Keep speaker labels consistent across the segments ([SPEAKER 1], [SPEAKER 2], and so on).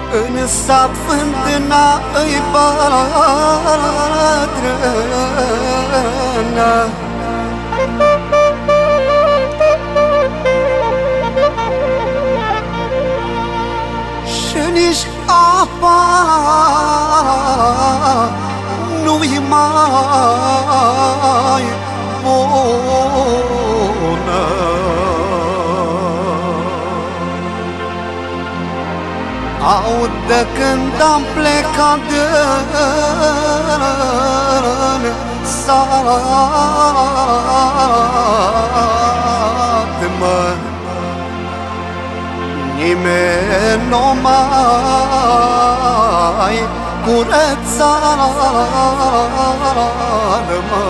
[SPEAKER 1] În sat fântâna îi bătrână, și nici apa nu-i mai bună. Aud de când am plecat din sat, mă, nimeni nu mai curăța, mă.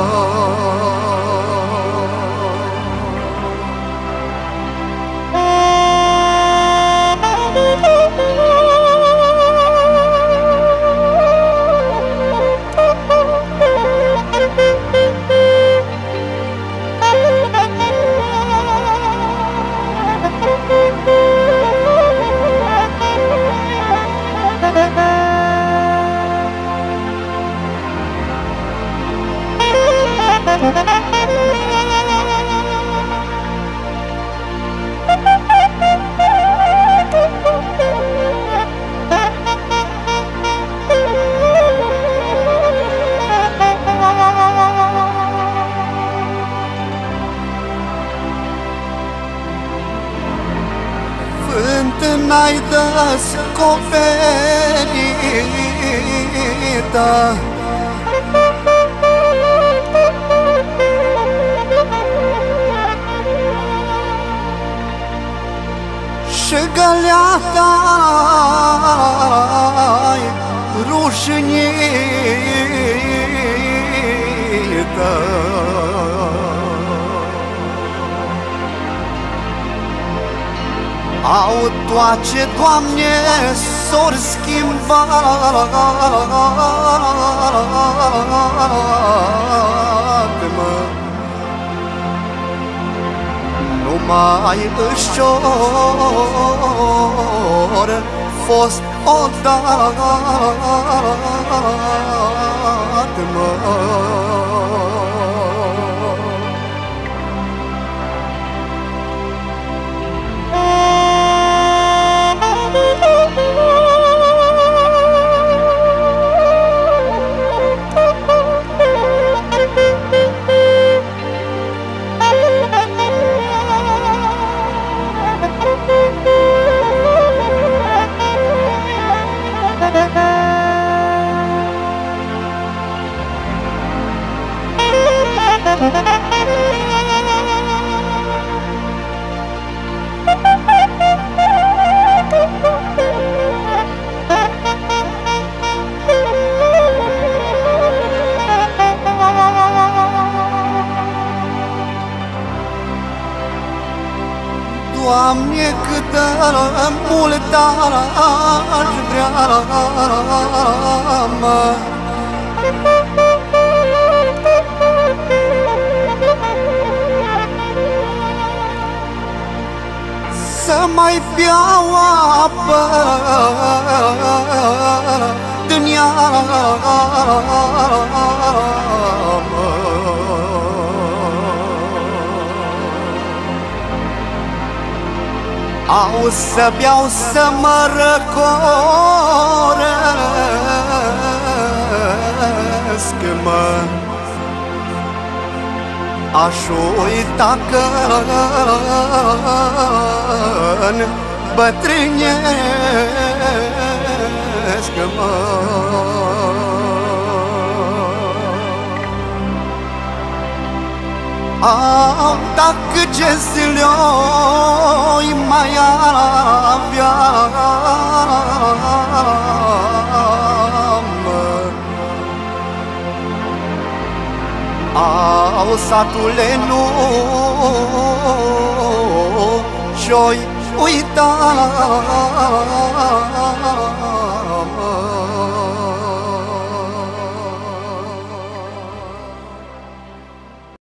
[SPEAKER 1] Fântâna-i descoperită, și găleata-i rușinită. Au toace, Doamne, s-or schimbat, mă. Numai își-or fost odată, mă. Doamne, cât de mult aș vrea, mă, să mai beau apă din ea, mă. Au să beau, să mă răcoresc, mă. Aș uita că-n bătrânesc, mă. Dacă ce zile-oi mai avea, mă. Au, satule, nu și-oi uita, mă.